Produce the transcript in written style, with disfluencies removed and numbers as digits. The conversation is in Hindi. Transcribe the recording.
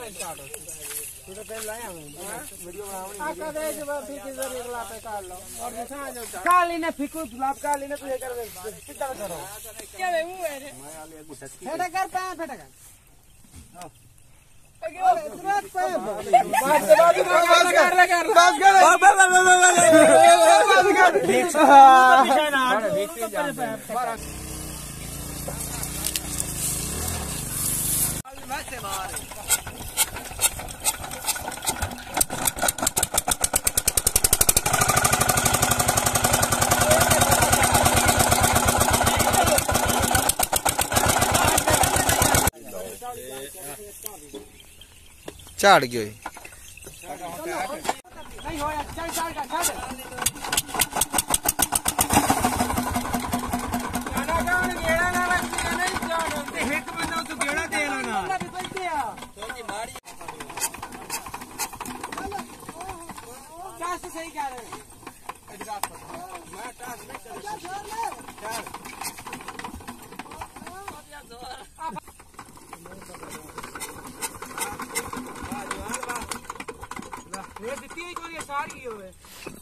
स्टार्ट हो तू तो पहले लाया हूं वीडियो बनावनी आका दे जब फिर किधर निकला पे काट लो और दिशा आ जाओ काली ने फिकू गुलाब काली ने तुझे कर सीधा करो क्या बे मुंह है फेटा कर पे फेटा कर झाड़ गयो सही कह रहे ये दिखती है कोई सारी हो है